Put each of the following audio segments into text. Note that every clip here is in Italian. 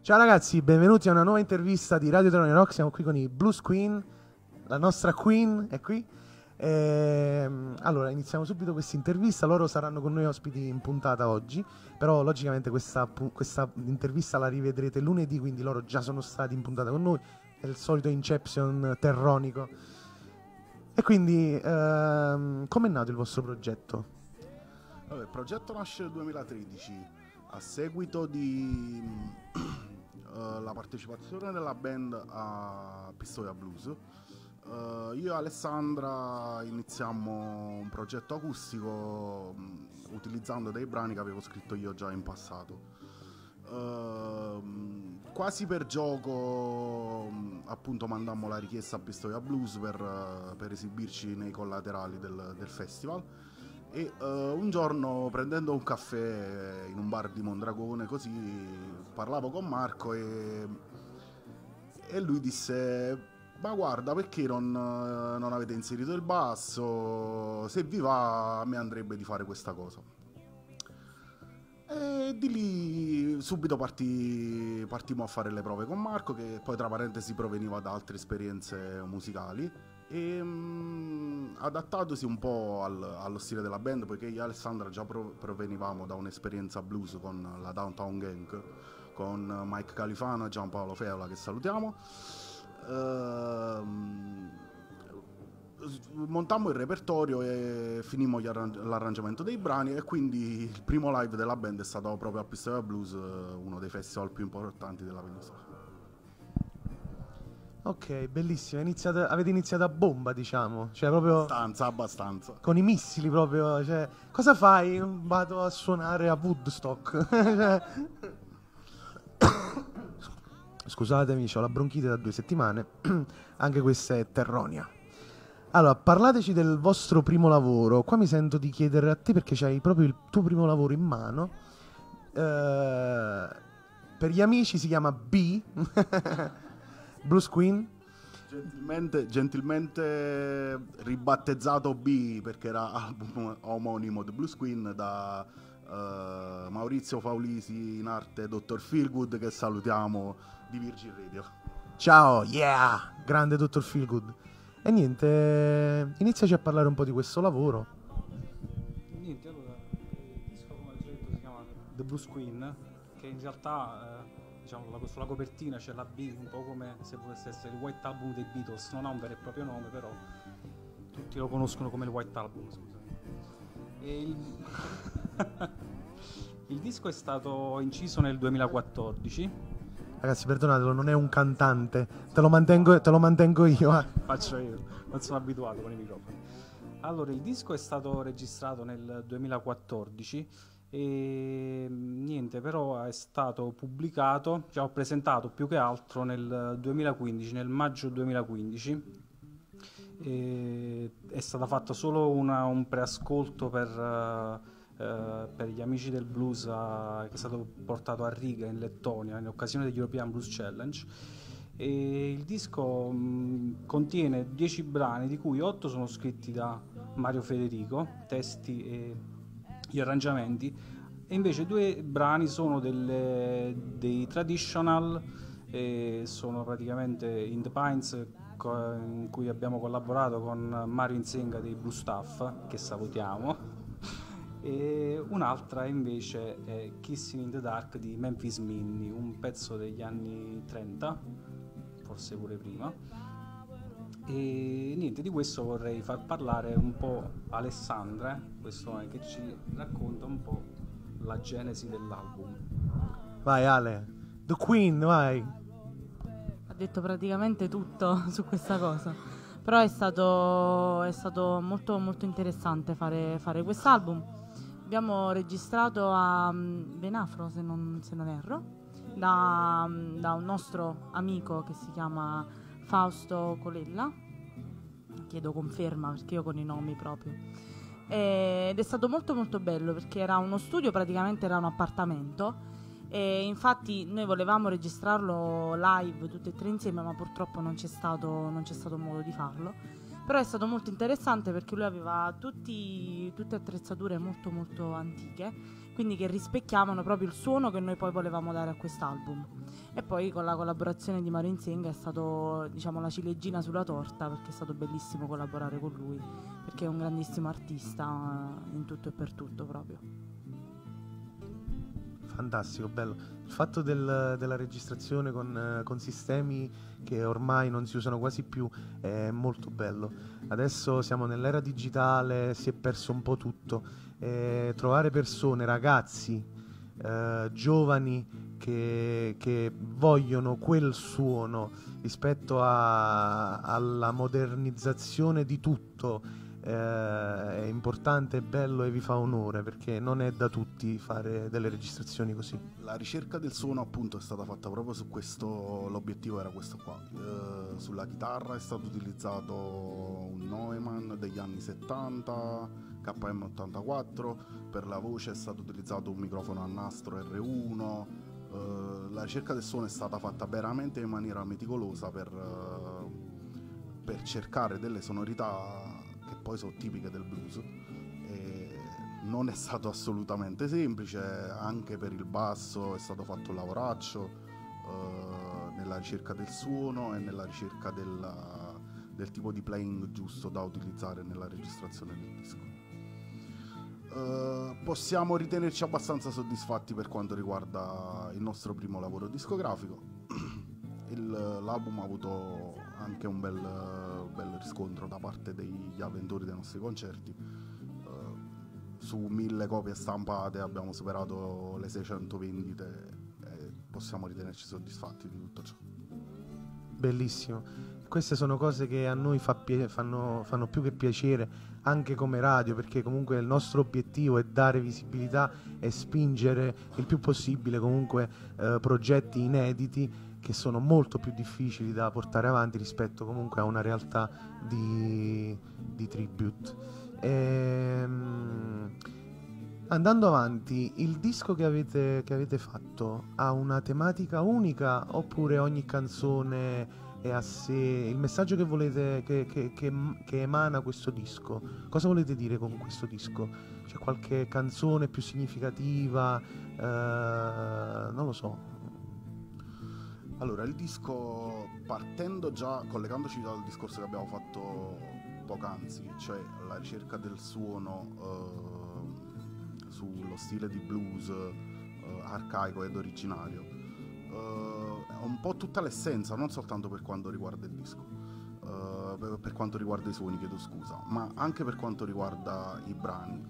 Ciao ragazzi, benvenuti a una nuova intervista di Radio Terrone Rock. Siamo qui con i Blues Queen, la nostra Queen è qui. Allora, iniziamo subito questa intervista. Loro saranno con noi ospiti in puntata oggi, però logicamente questa intervista la rivedrete lunedì, quindi loro già sono stati in puntata con noi. È il solito inception terronico. E quindi, com'è nato il vostro progetto? Allora, il progetto nasce nel 2013 a seguito di la partecipazione della band a Pistoia Blues. Io e Alessandra iniziammo un progetto acustico utilizzando dei brani che avevo scritto io già in passato. Quasi per gioco, appunto, mandammo la richiesta a Pistoia Blues per esibirci nei collaterali del festival. E un giorno, prendendo un caffè in un bar di Mondragone, così parlavo con Marco e lui disse: ma guarda, perché non avete inserito il basso? Se vi va, a me andrebbe di fare questa cosa. E di lì subito partimmo a fare le prove con Marco, che poi tra parentesi proveniva da altre esperienze musicali, e adattatosi un po' allo stile della band, poiché io e Alessandra già provenivamo da un'esperienza blues con la Downtown Gang, con Mike Califano e Giampaolo Feola, che salutiamo. Montammo il repertorio e finimmo l'arrangiamento dei brani, e quindi il primo live della band è stato proprio a Pistoia Blues, uno dei festival più importanti della penisola. Ok, bellissimo. Avete iniziato a bomba, diciamo. Cioè, proprio. Abbastanza. Con i missili, proprio. Cioè, cosa fai? Vado a suonare a Woodstock. Scusatemi, ho la bronchite da 2 settimane. Anche questa è terronia. Allora, parlateci del vostro primo lavoro. Qua mi sento di chiedere a te, perché c'hai proprio il tuo primo lavoro in mano. Per gli amici si chiama B. Blues Queen. Gentilmente ribattezzato B, perché era album omonimo di Blues Queen, da Maurizio Faulisi, in arte Dr. Feelgood, che salutiamo, di Virgin Radio. Ciao, yeah, grande Dr. Feelgood. E niente, iniziaci a parlare un po' di questo lavoro. Niente, allora, il disco, come al solito, si chiama The Blues Queen, che in realtà, diciamo, sulla copertina c'è la B, un po' come se potesse essere il White Album dei Beatles. Non ha un vero e proprio nome, però tutti lo conoscono come il White Album, scusami. E il disco è stato inciso nel 2014. Ragazzi, perdonatelo, non è un cantante. Te lo mantengo io. Faccio io, non sono abituato con i microfoni. Allora, il disco è stato registrato nel 2014 e niente, però è stato pubblicato, cioè ho presentato più che altro nel 2015, nel maggio 2015. È stata fatta solo un preascolto per gli amici del blues, che è stato portato a Riga in Lettonia in occasione degli European Blues Challenge. E il disco contiene 10 brani, di cui 8 sono scritti da Mario Federico, testi e gli arrangiamenti, e invece 2 brani sono dei traditional, e sono praticamente In the Pines, in cui abbiamo collaborato con Mario Insenga dei Blue Staff, che salutiamo. E un'altra invece è Kissing in the Dark di Memphis Minnie, un pezzo degli anni 30, forse pure prima. E niente, di questo vorrei far parlare un po' Alessandra, questo che ci racconta un po' la genesi dell'album. Vai Ale, The Queen, vai. Ha detto praticamente tutto su questa cosa, però è stato molto molto interessante fare quest'album. Abbiamo registrato a Venafro, se non erro, da un nostro amico che si chiama Fausto Colella. Chiedo conferma perché io con i nomi proprio. Ed è stato molto molto bello, perché era uno studio, praticamente era un appartamento, e infatti noi volevamo registrarlo live tutte e 3 insieme, ma purtroppo non c'è stato modo di farlo. Però è stato molto interessante perché lui aveva tutte attrezzature molto molto antiche, quindi che rispecchiavano proprio il suono che noi poi volevamo dare a quest'album. E poi con la collaborazione di Mario Insenga è stato, diciamo, la ciliegina sulla torta, perché è stato bellissimo collaborare con lui, perché è un grandissimo artista in tutto e per tutto proprio. Fantastico, bello. Il fatto della registrazione con sistemi che ormai non si usano quasi più è molto bello. Adesso siamo nell'era digitale, si è perso un po' tutto. Trovare persone, ragazzi, giovani che vogliono quel suono rispetto alla modernizzazione di tutto è importante, è bello e vi fa onore, perché non è da tutti fare delle registrazioni così. La ricerca del suono appunto è stata fatta proprio su questo, l'obiettivo era questo qua. Sulla chitarra è stato utilizzato un Neumann degli anni 70, KM84, per la voce è stato utilizzato un microfono a nastro R1. La ricerca del suono è stata fatta veramente in maniera meticolosa per cercare delle sonorità che poi sono tipiche del blues, e non è stato assolutamente semplice. Anche per il basso è stato fatto un lavoraccio nella ricerca del suono e nella ricerca del tipo di playing giusto da utilizzare nella registrazione del disco. Possiamo ritenerci abbastanza soddisfatti per quanto riguarda il nostro primo lavoro discografico. L'album ha avuto anche un bel riscontro da parte degli avventori dei nostri concerti. Su 1000 copie stampate abbiamo superato le 600 vendite e possiamo ritenerci soddisfatti di tutto ciò. Bellissimo. Queste sono cose che a noi fanno più che piacere, anche come radio, perché comunque il nostro obiettivo è dare visibilità e spingere il più possibile comunque progetti inediti, che sono molto più difficili da portare avanti rispetto comunque a una realtà di tribute. Andando avanti, il disco che avete fatto ha una tematica unica, oppure ogni canzone è a sé? Il messaggio che volete che emana questo disco, cosa volete dire con questo disco? C'è qualche canzone più significativa? Non lo so. Allora, il disco, partendo già, collegandoci al discorso che abbiamo fatto poc'anzi, cioè la ricerca del suono sullo stile di blues arcaico ed originario, è un po' tutta l'essenza, non soltanto per quanto riguarda il disco, per quanto riguarda i suoni, chiedo scusa, ma anche per quanto riguarda i brani.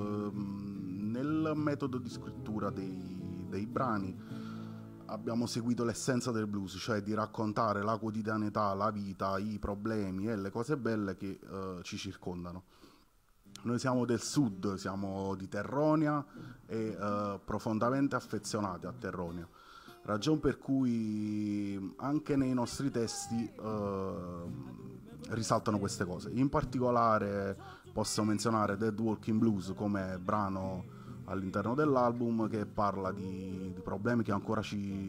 Nel metodo di scrittura dei brani abbiamo seguito l'essenza del blues, cioè di raccontare la quotidianità, la vita, i problemi e le cose belle che ci circondano. Noi siamo del sud, siamo di Terronia e profondamente affezionati a Terronia, ragion per cui anche nei nostri testi risaltano queste cose. In particolare posso menzionare Dead Walking Blues come brano all'interno dell'album, che parla di problemi che ancora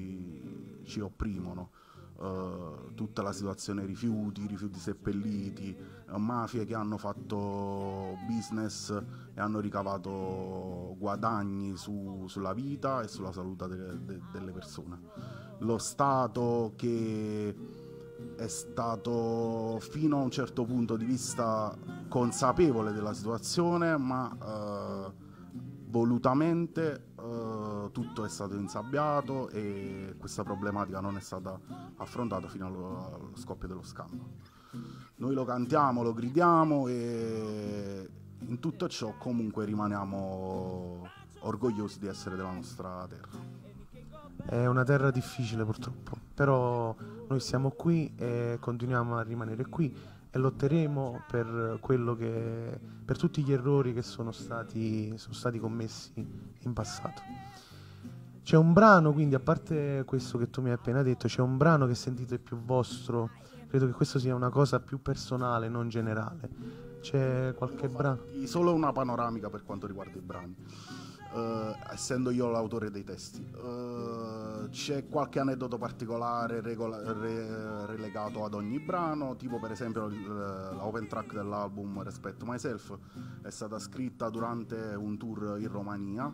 ci opprimono, tutta la situazione rifiuti seppelliti, mafie che hanno fatto business e hanno ricavato guadagni sulla vita e sulla salute delle persone, lo Stato che è stato fino a un certo punto di vista consapevole della situazione, ma volutamente tutto è stato insabbiato e questa problematica non è stata affrontata fino allo scoppio dello scandalo. Noi lo cantiamo, lo gridiamo e in tutto ciò comunque rimaniamo orgogliosi di essere della nostra terra. È una terra difficile purtroppo, però noi siamo qui e continuiamo a rimanere qui e lotteremo per per tutti gli errori che sono stati commessi in passato. C'è un brano, quindi, a parte questo che tu mi hai appena detto, c'è un brano che sentite più vostro? Credo che questo sia una cosa più personale, non generale. C'è qualche brano? Solo una panoramica per quanto riguarda i brani. essendo io l'autore dei testi. C'è qualche aneddoto particolare relegato ad ogni brano, tipo per esempio l'open track dell'album Respect Myself è stata scritta durante un tour in Romania,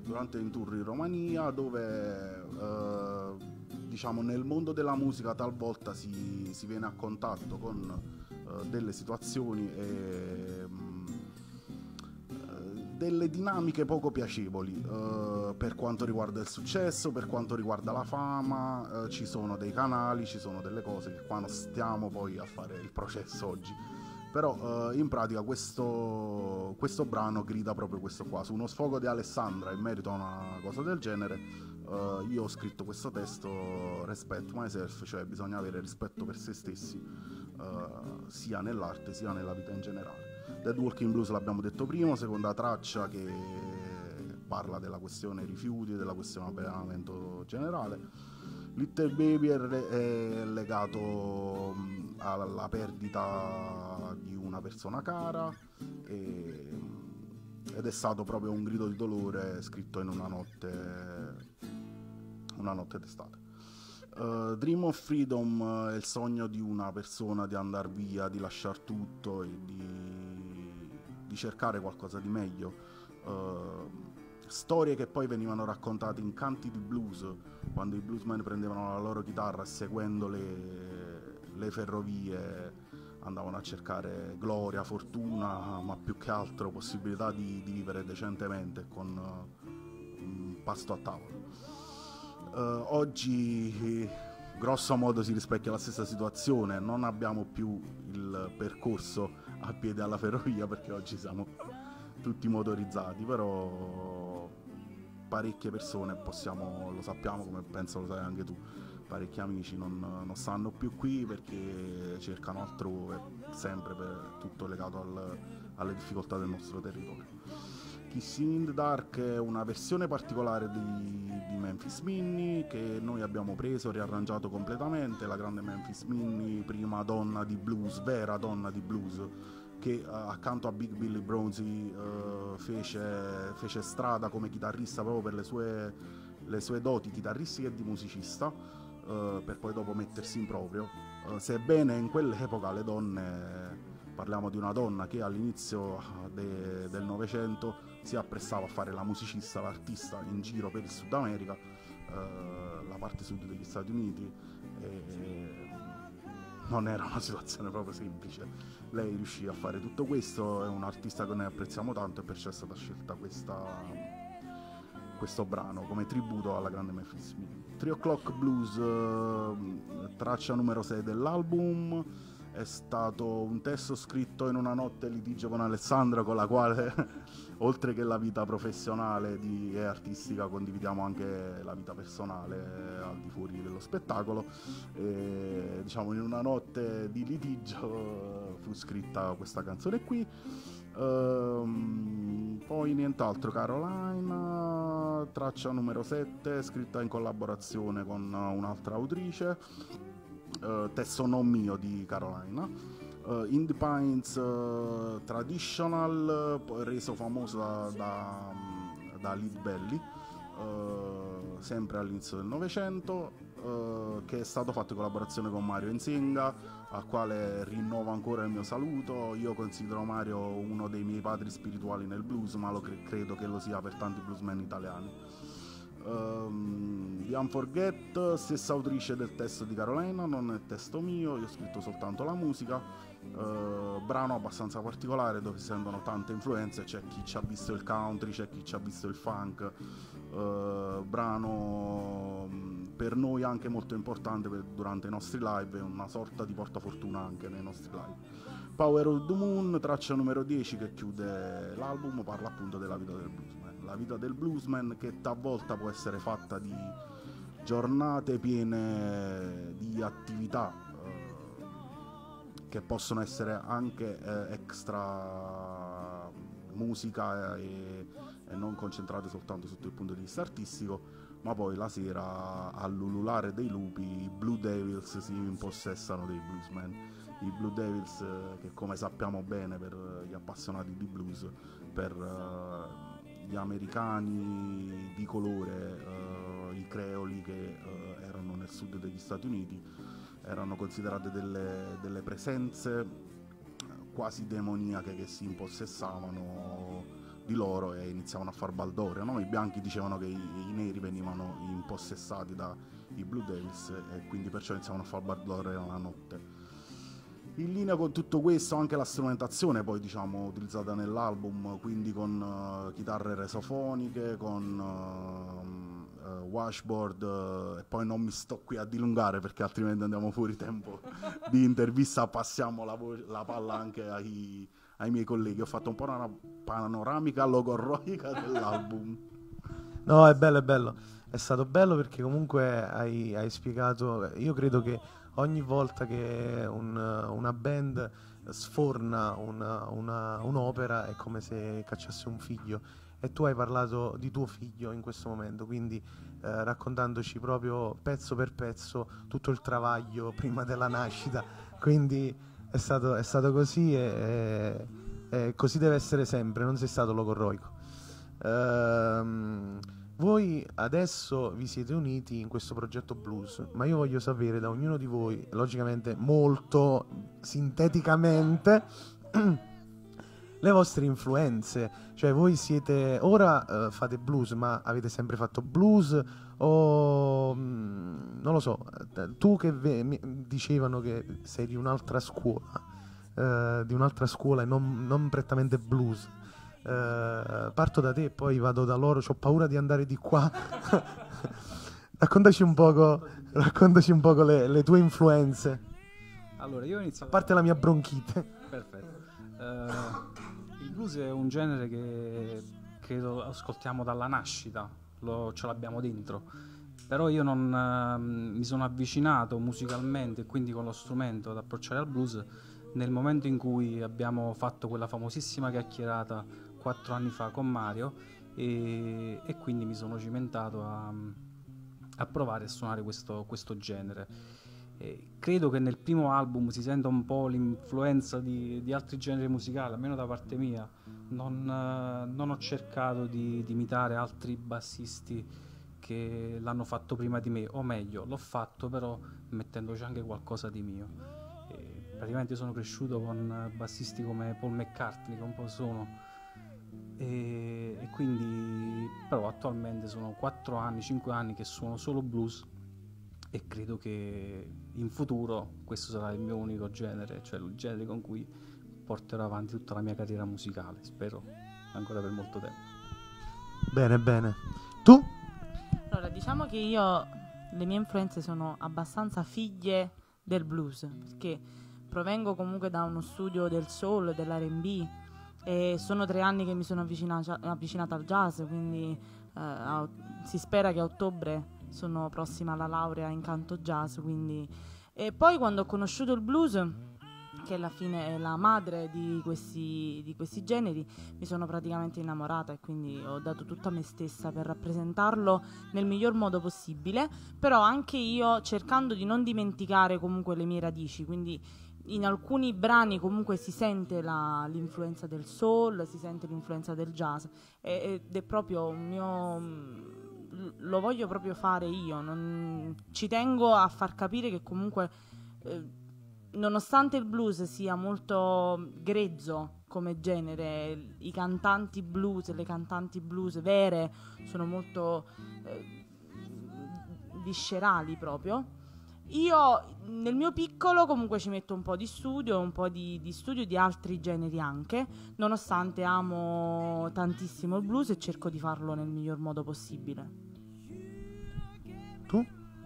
dove diciamo nel mondo della musica talvolta si viene a contatto con delle situazioni e delle dinamiche poco piacevoli per quanto riguarda il successo, per quanto riguarda la fama. Ci sono dei canali, ci sono delle cose che qua non stiamo poi a fare il processo oggi, però in pratica questo brano grida proprio questo qua. Su uno sfogo di Alessandra in merito a una cosa del genere, io ho scritto questo testo, Respect Myself, cioè bisogna avere rispetto per se stessi, sia nell'arte sia nella vita in generale. Dead Walking Blues l'abbiamo detto prima, seconda traccia che parla della questione rifiuti, della questione avvelenamento generale. Little Baby è legato alla perdita di una persona cara ed è stato proprio un grido di dolore scritto in una notte d'estate. Dream of Freedom è il sogno di una persona di andare via, di lasciare tutto e di cercare qualcosa di meglio. Storie che poi venivano raccontate in canti di blues, quando i bluesmen prendevano la loro chitarra e seguendo le ferrovie andavano a cercare gloria, fortuna, ma più che altro possibilità di vivere decentemente con un pasto a tavola. Oggi grosso modo si rispecchia la stessa situazione, non abbiamo più il percorso a piedi alla ferrovia perché oggi siamo tutti motorizzati, però parecchie persone lo sappiamo, come penso lo sai anche tu, parecchi amici non stanno più qui perché cercano altrove, sempre per tutto legato alle difficoltà del nostro territorio. Kissing in the Dark è una versione particolare di Memphis Minnie che noi abbiamo preso, riarrangiato completamente. La grande Memphis Minnie, prima donna di blues, vera donna di blues, che accanto a Big Billy Bronzy fece strada come chitarrista proprio per le sue doti chitarristiche e di musicista, per poi dopo mettersi in proprio. Sebbene in quell'epoca le donne, parliamo di una donna che all'inizio del Novecento si apprestava a fare la musicista, l'artista in giro per il Sud America, la parte sud degli Stati Uniti, non era una situazione proprio semplice. Lei riuscì a fare tutto questo, è un artista che noi apprezziamo tanto e perciò è stata scelta questo brano come tributo alla grande Memphis Minnie. 3 O'Clock Blues, traccia numero 6 dell'album. È stato un testo scritto in una notte litigio con Alessandra, con la quale oltre che la vita professionale e artistica condividiamo anche la vita personale al di fuori dello spettacolo, e, diciamo, in una notte di litigio fu scritta questa canzone qui. Poi nient'altro, Carolina, traccia numero 7, scritta in collaborazione con un'altra autrice, testo non mio di Carolina. In the Pines, traditional, reso famoso da Lead Belly, sempre all'inizio del Novecento, che è stato fatto in collaborazione con Mario Nzinga, al quale rinnovo ancora il mio saluto. Io considero Mario uno dei miei padri spirituali nel blues, ma credo che lo sia per tanti bluesmen italiani. The Unforget, stessa autrice del testo di Carolina, non è testo mio, io ho scritto soltanto la musica. Brano abbastanza particolare dove si sentono tante influenze, c'è chi ci ha visto il country, c'è chi ci ha visto il funk. Brano per noi anche molto importante durante i nostri live, è una sorta di portafortuna anche nei nostri live. Power of the Moon, traccia numero 10 che chiude l'album, parla appunto della vita del bluesman. La vita del bluesman che talvolta può essere fatta di giornate piene di attività che possono essere anche extra musica e non concentrate soltanto sotto il punto di vista artistico, ma poi la sera all'ululare dei lupi i Blue Devils si impossessano dei bluesmen. I Blue Devils, che come sappiamo bene per gli appassionati di blues, per gli americani di colore, i creoli che erano nel sud degli Stati Uniti, erano considerate delle presenze quasi demoniache che si impossessavano di loro e iniziavano a far baldoria, no? I bianchi dicevano che i neri venivano impossessati dai Blue Devils e quindi perciò iniziavano a far baldoria la notte. In linea con tutto questo anche la strumentazione poi diciamo utilizzata nell'album, quindi con chitarre resofoniche, con washboard, e poi non mi sto qui a dilungare perché altrimenti andiamo fuori tempo di intervista, passiamo la palla anche ai miei colleghi. Ho fatto un po' una panoramica logorroica dell'album. No, è bello, è stato bello perché comunque hai spiegato, io credo che ogni volta che una band sforna un'opera è come se cacciasse un figlio, e tu hai parlato di tuo figlio in questo momento, quindi raccontandoci proprio pezzo per pezzo tutto il travaglio prima della nascita, quindi è stato così e così deve essere sempre, non sei stato logorroico. Voi adesso vi siete uniti in questo progetto blues, ma io voglio sapere da ognuno di voi, logicamente molto sinteticamente, le vostre influenze. Cioè voi siete, ora fate blues, ma avete sempre fatto blues o non lo so, tu che dicevano che sei di un'altra scuola e non prettamente blues. Parto da te e poi vado da loro, c'ho paura di andare di qua. raccontaci un poco le tue influenze. Allora, io ho iniziato... A parte la mia bronchite. Perfetto. Il blues è un genere che credo ascoltiamo dalla nascita, ce l'abbiamo dentro. Però io non mi sono avvicinato musicalmente e quindi con lo strumento ad approcciare al blues nel momento in cui abbiamo fatto quella famosissima chiacchierata 4 anni fa con Mario e quindi mi sono cimentato a provare a suonare questo genere. Credo che nel primo album si senta un po' l'influenza di altri generi musicali, almeno da parte mia. Non ho cercato di imitare altri bassisti che l'hanno fatto prima di me, o meglio, l'ho fatto però mettendoci anche qualcosa di mio. Praticamente sono cresciuto con bassisti come Paul McCartney, che un po' sono, e quindi però attualmente sono 4 anni, 5 anni che suono solo blues e credo che in futuro questo sarà il mio unico genere, cioè il genere con cui porterò avanti tutta la mia carriera musicale, spero ancora per molto tempo. Bene. Tu? Allora, diciamo che le mie influenze sono abbastanza figlie del blues, perché provengo comunque da uno studio del soul, dell'R&B, e sono 3 anni che mi sono avvicinata al jazz, quindi si spera che a ottobre sono prossima alla laurea in canto jazz, quindi. E poi quando ho conosciuto il blues, che alla fine è la madre di questi generi, mi sono praticamente innamorata e quindi ho dato tutta me stessa per rappresentarlo nel miglior modo possibile, però anche io cercando di non dimenticare comunque le mie radici, quindi in alcuni brani comunque si sente l'influenza del soul, si sente l'influenza del jazz ed è proprio un mio... lo voglio proprio fare io, ci tengo a far capire che comunque nonostante il blues sia molto grezzo come genere, i cantanti blues, le cantanti blues vere sono molto viscerali proprio. Io nel mio piccolo comunque ci metto un po' di studio, un po' di studio di altri generi anche, nonostante amo tantissimo il blues e cerco di farlo nel miglior modo possibile. Tu?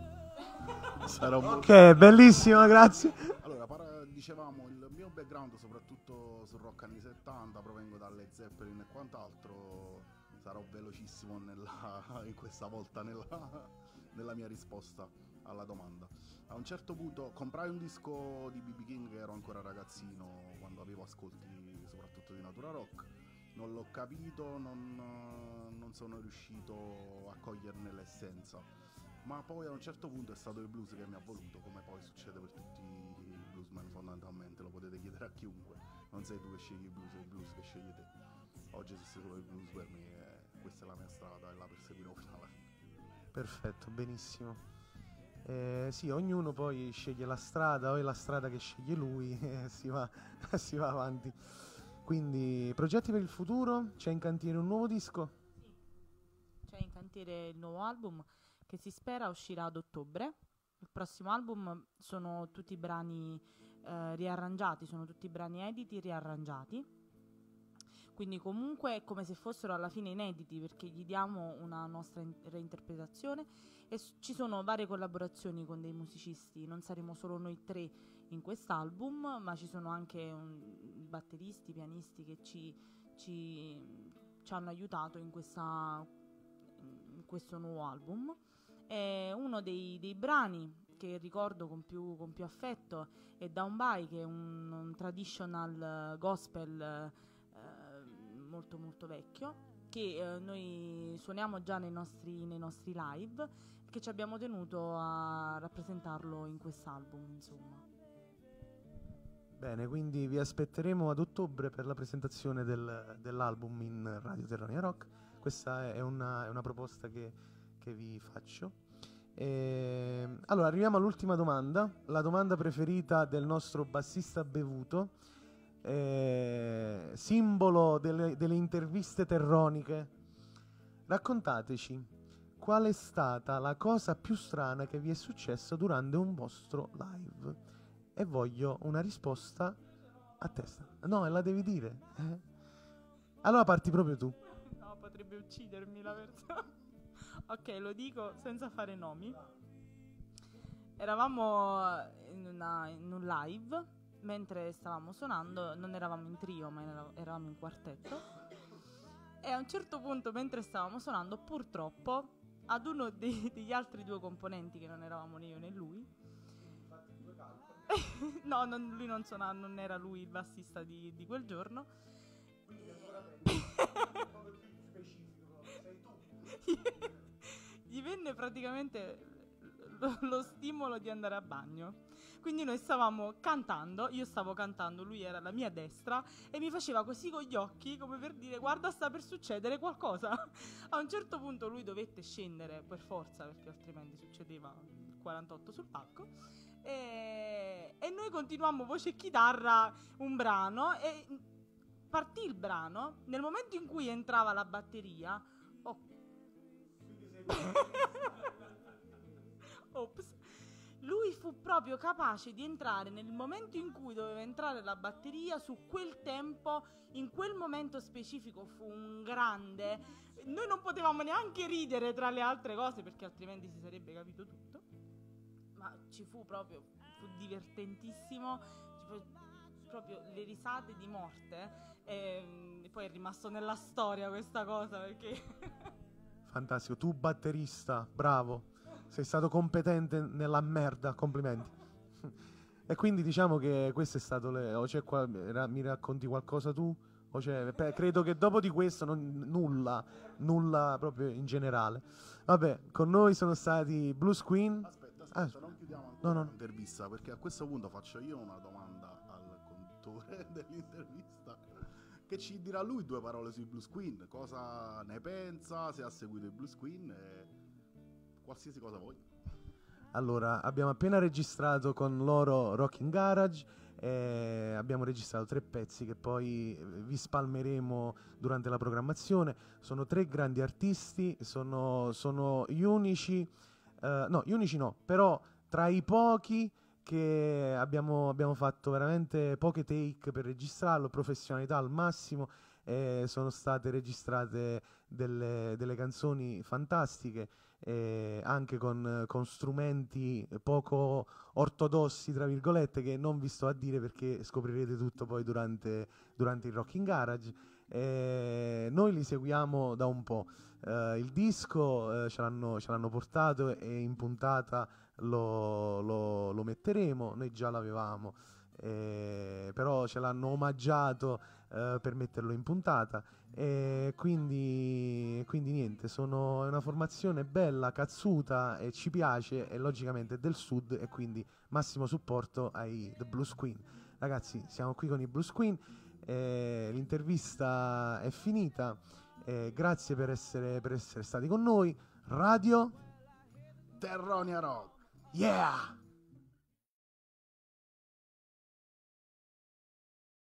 Ok, bellissimo, grazie. Allora, dicevamo, il mio background soprattutto sul rock anni 70, provengo dalle Zeppelin e quant'altro, sarò velocissimo in questa volta nella mia risposta alla domanda. A un certo punto comprai un disco di B.B. King, ero ancora ragazzino quando avevo ascolti soprattutto di natura rock, non l'ho capito, non sono riuscito a coglierne l'essenza, ma poi a un certo punto è stato il blues che mi ha voluto, come poi succede per tutti i bluesmen fondamentalmente, lo potete chiedere a chiunque, non sei tu che scegli il blues, è il blues che sceglie te. Oggi esiste solo il blues per me, questa è la mia strada e la perseguirò fino alla fine. Perfetto, benissimo. Sì, ognuno poi sceglie la strada o è la strada che sceglie lui e si va, si va avanti. Quindi, progetti per il futuro? C'è in cantiere un nuovo disco? C'è in cantiere il nuovo album che si spera uscirà ad ottobre. Il prossimo album sono tutti brani riarrangiati, sono tutti brani editi riarrangiati. Quindi comunque è come se fossero alla fine inediti, perché gli diamo una nostra reinterpretazione e ci sono varie collaborazioni con dei musicisti, non saremo solo noi tre in quest'album, ma ci sono anche batteristi, pianisti che ci hanno aiutato in questo nuovo album. E uno dei brani che ricordo con più affetto è Down By, che è un traditional gospel molto molto vecchio, che noi suoniamo già nei nostri live, che ci abbiamo tenuto a rappresentarlo in quest'album, insomma. Bene, quindi vi aspetteremo ad ottobre per la presentazione dell'album in Radio Terrania Rock. Questa è una proposta che vi faccio. Allora, arriviamo all'ultima domanda, la domanda preferita del nostro bassista bevuto, simbolo delle interviste terroniche. Raccontateci qual è stata la cosa più strana che vi è successa durante un vostro live, e voglio una risposta a testa. No, la devi dire. Allora parti proprio tu. No, potrebbe uccidermi la persona. Ok, lo dico senza fare nomi. Eravamo in un live mentre stavamo suonando, non eravamo in trio ma eravamo in quartetto, e a un certo punto mentre stavamo suonando, purtroppo ad uno degli altri due componenti, che non eravamo né io né lui, no, lui non suonava, non era lui il bassista di quel giorno. Gli venne praticamente lo stimolo di andare a bagno. Quindi noi stavamo cantando, io stavo cantando, lui era alla mia destra e mi faceva così con gli occhi, come per dire: guarda, sta per succedere qualcosa. A un certo punto lui dovette scendere per forza, perché altrimenti succedeva il 48 sul palco, e noi continuammo voce e chitarra un brano, e partì il brano. Nel momento in cui entrava la batteria, ops, lui fu proprio capace di entrare nel momento in cui doveva entrare la batteria, su quel tempo, in quel momento specifico. Fu un grande. Noi non potevamo neanche ridere, tra le altre cose, perché altrimenti si sarebbe capito tutto. Ma fu divertentissimo, proprio le risate di morte, e poi è rimasto nella storia questa cosa, perché Fantastico, tu batterista, bravo, sei stato competente nella merda, complimenti. E quindi diciamo che questo è stato mi racconti qualcosa tu? Credo che dopo di questo nulla proprio in generale. Vabbè, con noi sono stati Blues Queen. Aspetta, non chiudiamo ancora l'intervista, perché a questo punto faccio io una domanda al conduttore dell'intervista, che ci dirà lui due parole sui Blues Queen, cosa ne pensa, se ha seguito i Blues Queen, e qualsiasi cosa voglia. Allora, abbiamo appena registrato con loro Rocking Garage, abbiamo registrato 3 pezzi che poi vi spalmeremo durante la programmazione. Sono 3 grandi artisti, sono gli unici, però tra i pochi che abbiamo fatto veramente poche take per registrarlo, professionalità al massimo. Sono state registrate delle canzoni fantastiche, anche con strumenti poco ortodossi, tra virgolette, che non vi sto a dire perché scoprirete tutto poi durante il Rocking Garage. Noi li seguiamo da un po'. Il disco ce l'hanno portato e in puntata lo metteremo. Noi già l'avevamo, però ce l'hanno omaggiato per metterlo in puntata, quindi niente, è una formazione bella, cazzuta, e ci piace, e logicamente è del sud, e quindi massimo supporto ai The Blues Queen. Ragazzi, siamo qui con i Blues Queen, l'intervista è finita, Grazie per essere stati con noi. Radio Terronia Rock. Yeah!